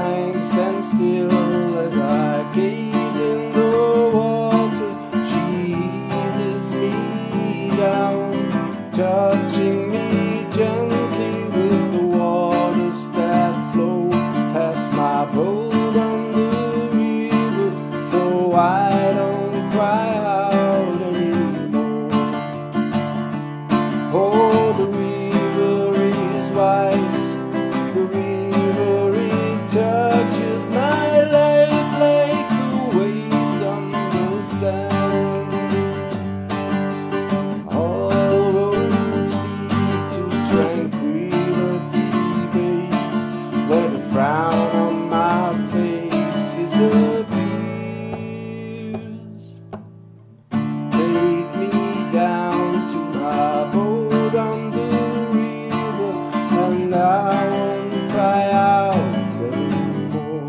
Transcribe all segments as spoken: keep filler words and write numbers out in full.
time stand still as I gaze in the water. She eases me down, touching me gently with the waters that flow past my boat on the river, so I don't cry out anymore. Oh, the river is wise, the river, it touches my life like the waves on the sand. All roads lead to tranquility base, where the frown on my face disappears. Take me down to my boat on the river, and I won't cry out anymore.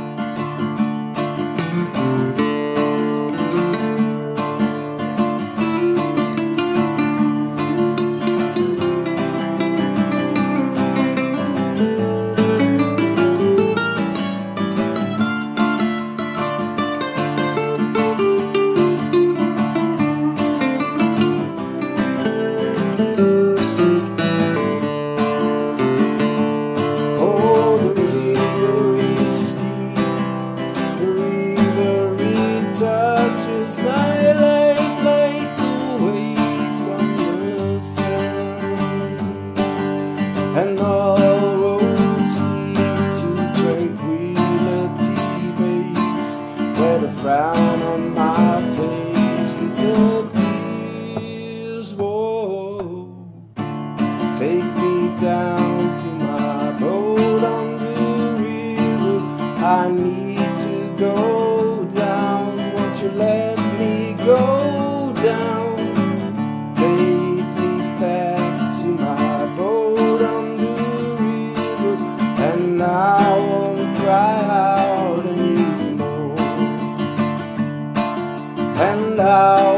Oh, the river is steep, the river, it touches my life like the waves on the sand. And all roads lead to tranquility base, where the frown on my face disappears. Whoa, take me down to my boat on the river. I need to go down, won't you let me go down? Take me back to my boat on the river, and I won't cry out anymore. And I